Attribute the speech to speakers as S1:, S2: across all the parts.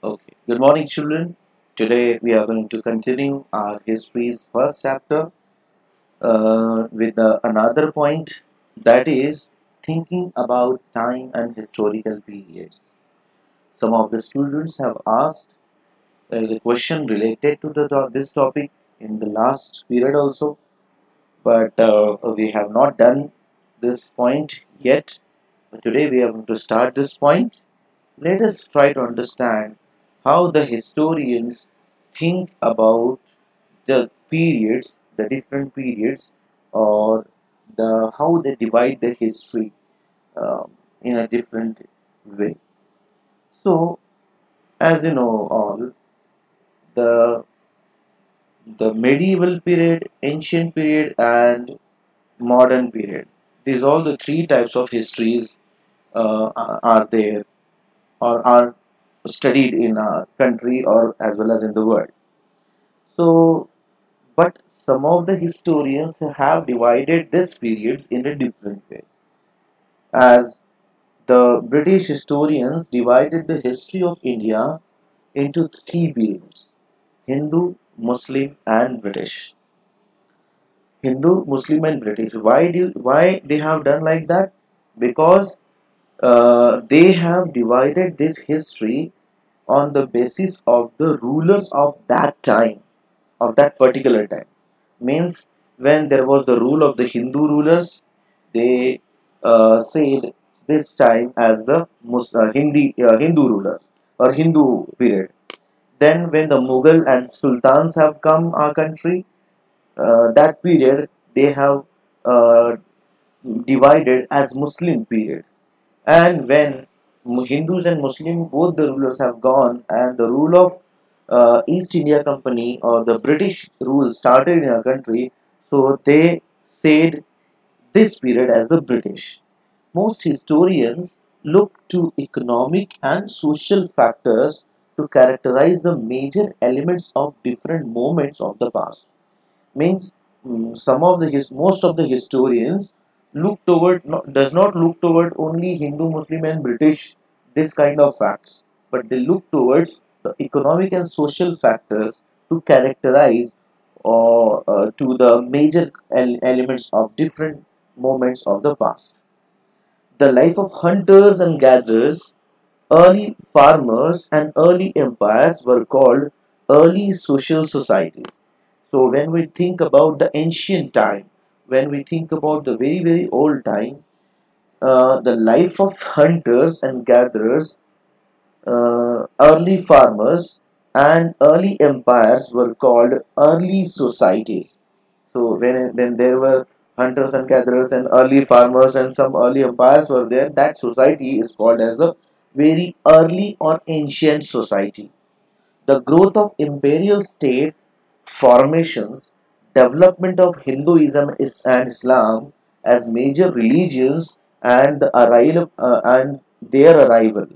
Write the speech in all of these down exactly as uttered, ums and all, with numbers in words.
S1: Okay. Good morning, children. Today we are going to continue our history's first chapter uh, with uh, another point, that is thinking about time and historical periods. Some of the students have asked uh, the question related to the to- this topic in the last period also, but uh, we have not done this point yet. But today we are going to start this point. Let us try to understand how the historians think about the periods, the different periods, or the how they divide the history um, in a different way. So, as you know, all the the medieval period, ancient period, and modern period. These all the three types of histories uh, are are there or are studied in our country or as well as in the world. So, but some of the historians have divided this period in a different way. As the British historians divided the history of India into three periods: Hindu, Muslim, and British. Hindu, Muslim, and British. Why do why they have done like that? Because uh, they have divided this history on the basis of the rulers of that time, of that particular time. Means when there was the rule of the Hindu rulers, they uh, said this time as the Mus- uh, Hindi uh, Hindu ruler or Hindu period. Then when the Mughal and Sultans have come our country, uh, that period they have uh, divided as Muslim period. And when Hindus and Muslim both the rulers have gone, and the rule of uh, East India Company or the British rule started in our country, so they said this period as the British. Most historians look to economic and social factors to characterize the major elements of different moments of the past. Means mm, some of the his, most of the historians look toward not, does not look toward only Hindu, Muslim, and British this kind of facts, but they look towards the economic and social factors to characterize or uh, to the major el- elements of different moments of the past. The life of hunters and gatherers, early farmers, and early empires were called early social societies. So when we think about the ancient time, when we think about the very very old time, uh, the life of hunters and gatherers, uh, early farmers, and early empires were called early societies. So when when there were hunters and gatherers and early farmers and some early empires were there, that society is called as the very early or ancient society. The growth of imperial state formations, development of Hinduism is- and Islam as major religions, and the arrival uh, and their arrival.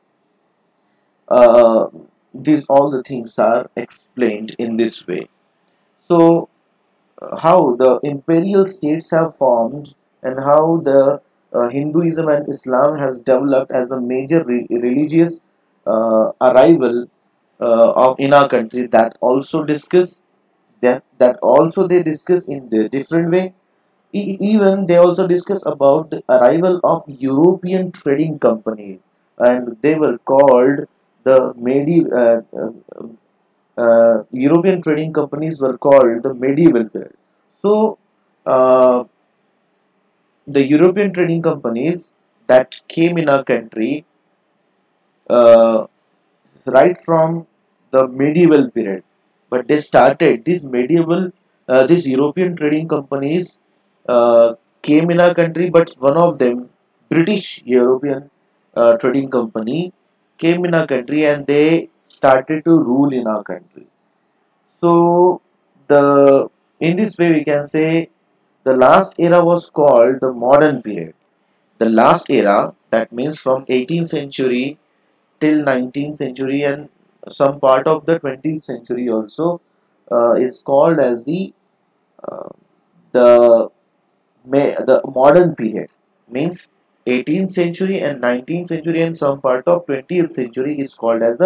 S1: Uh, these all the things are explained in this way. So, uh, how the imperial states have formed and how the uh, Hinduism and Islam has developed as a major re- religious uh, arrival uh, of in our country, that also discuss that that also they discuss in the different way. E- even they also discuss about the arrival of European trading companies, and they were called the medieval uh, uh, uh, European trading companies were called the medieval period. So uh, the European trading companies that came in our country uh, right from the medieval period, but they started this medieval uh, these European trading companies uh, came in our country, but one of them, British European uh, trading company, came in our country and they started to rule in our country. So the in this way we can say the last era was called the modern period. The last era, that means from eighteenth century till nineteenth century and some part of the twentieth century also, uh, is called as the uh, the may the modern period. Means eighteenth century and nineteenth century and some part of twentieth century is called as the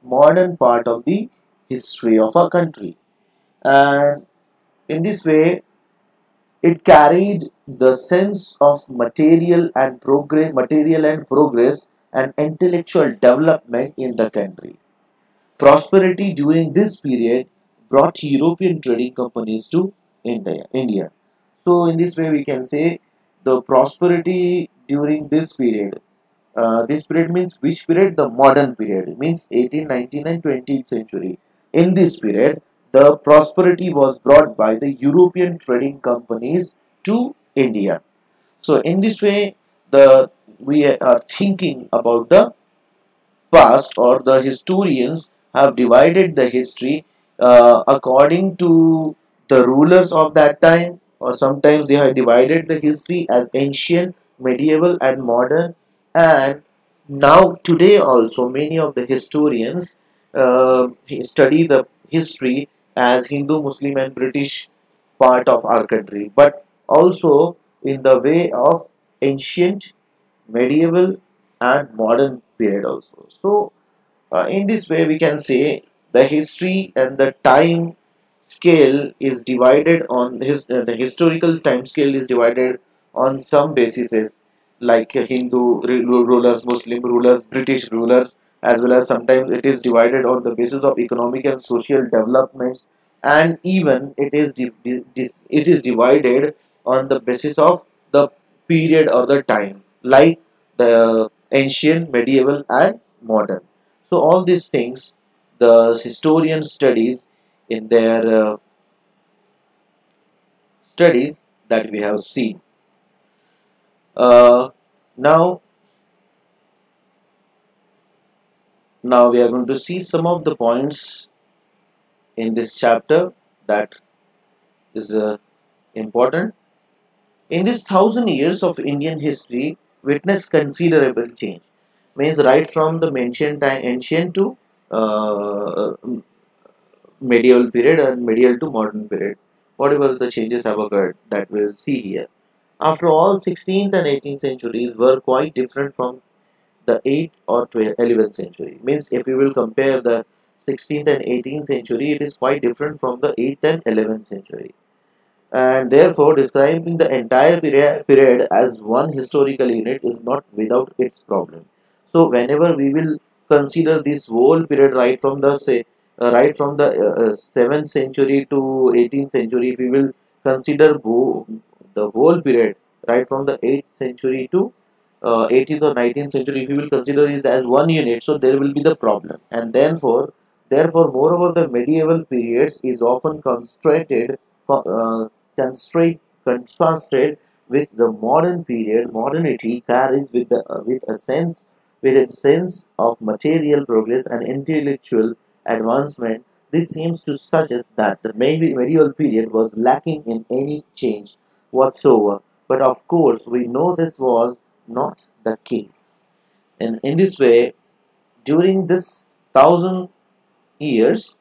S1: modern part of the history of our country. And in this way, it carried the sense of material and progress, material and progress and intellectual development in the country. Prosperity during this period brought European trading companies to India. India. So, in this way, we can say the prosperity during this period. Uh, this period means which period? The modern period. It means eighteen, nineteen, and twentieth century. In this period, the prosperity was brought by the European trading companies to India. So, in this way, the we are thinking about the past, or the historians have divided the history uh, according to the rulers of that time, or sometimes they have divided the history as ancient, medieval, and modern. And now today also many of the historians uh, study the history as Hindu, Muslim, and British part of our country, but also in the way of ancient, medieval, and modern period also. So uh, in this way, we can say the history and the time scale is divided on his uh, the historical time scale is divided on some bases, like uh, Hindu ru- rulers, Muslim rulers, British rulers, as well as sometimes it is divided on the basis of economic and social developments, and even it is di- di- dis- it is divided on the basis of the period or the time, like the ancient, medieval, and modern. So all these things the historian studies in their uh, studies that we have seen. Uh, now, now we are going to see some of the points in this chapter that is uh, important. In this thousand years of Indian history, witnessed considerable change. Means right from the ancient time, ancient to uh, medieval period and medieval to modern period. Whatever the changes have occurred that we'll see here. After all, sixteenth and eighteenth centuries were quite different from the eighth or twelfth, eleventh century. Means if we will compare the sixteenth and eighteenth century, it is quite different from the eighth and eleventh century. And therefore, describing the entire period, period as one historical unit is not without its problem. So, whenever we will consider this whole period right from the say, uh, right from the uh, uh, seventh century to eighteenth century, if we will consider bo- the whole period right from the eighth century to uh, eighteenth or nineteenth century, if we will consider it as one unit, so there will be the problem. And therefore, therefore, moreover, the medieval periods is often constrained uh, constraint, contrasted with the modern period. Modernity carries with the uh, with a sense with a sense of material progress and intellectual advancement. This seems to suggest that the medi- medieval period was lacking in any change whatsoever. But of course, we know this was not the case. And in this way, during this thousand years,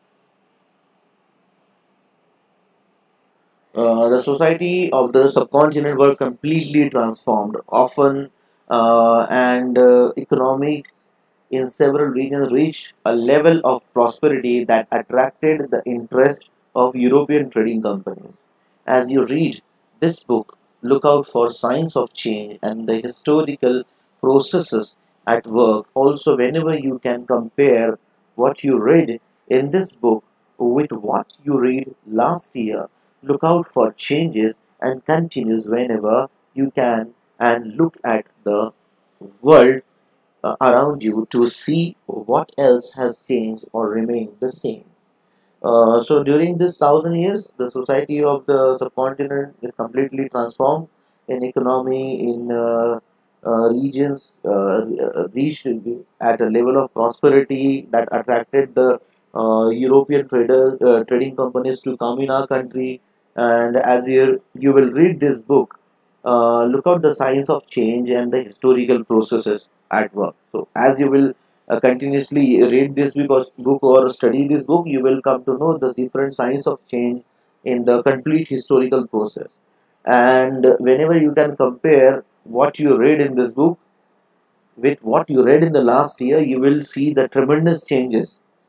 S1: Uh, the society of the subcontinent were completely transformed, often uh, and uh, economic in several regions reached a level of prosperity that attracted the interest of European trading companies. As you read this book, look out for signs of change and the historical processes at work. Also, whenever you can compare what you read in this book with what you read last year, look out for changes and continues whenever you can, and look at the world uh, around you to see what else has changed or remained the same. Uh, so during this thousand years, the society of the subcontinent is completely transformed in economy, in uh, uh, regions uh, uh, reached at a level of prosperity that attracted the uh, European trader, uh, trading companies to come in our country. And as you, you will read this book, uh, look out the signs of change and the historical processes at work. So as you will uh, continuously read this book or, book or study this book, you will come to know the different signs of change in the complete historical process. And whenever you can compare what you read in this book with what you read in the last year, you will see the tremendous changes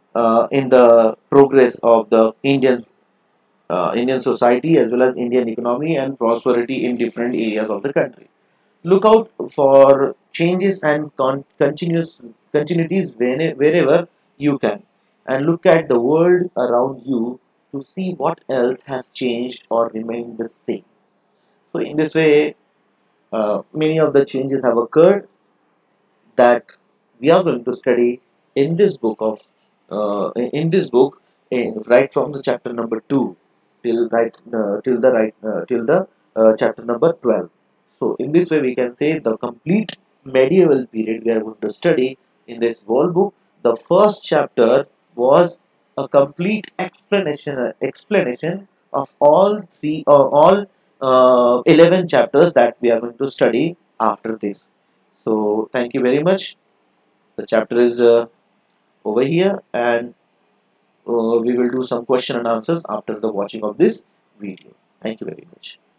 S1: uh, in the progress of the Indian uh, Indian society as well as Indian economy and prosperity in different areas of the country. Look out for changes and con- continuous continuities when- wherever you can, and look at the world around you to see what else has changed or remained the same. So, in this way, uh, many of the changes have occurred that we are going to study in this book of uh, in in this book, in, right from the chapter number two till right uh, till the right uh, till the uh, chapter number twelve. So in this way we can say the complete medieval period we are going to study in this whole book. The first chapter was a complete explanation uh, explanation of all three or all uh, eleven chapters that we are going to study after this. So thank you very much. The chapter is uh, over here, and uh, we will do some question and answers after the watching of this video. Thank you very much.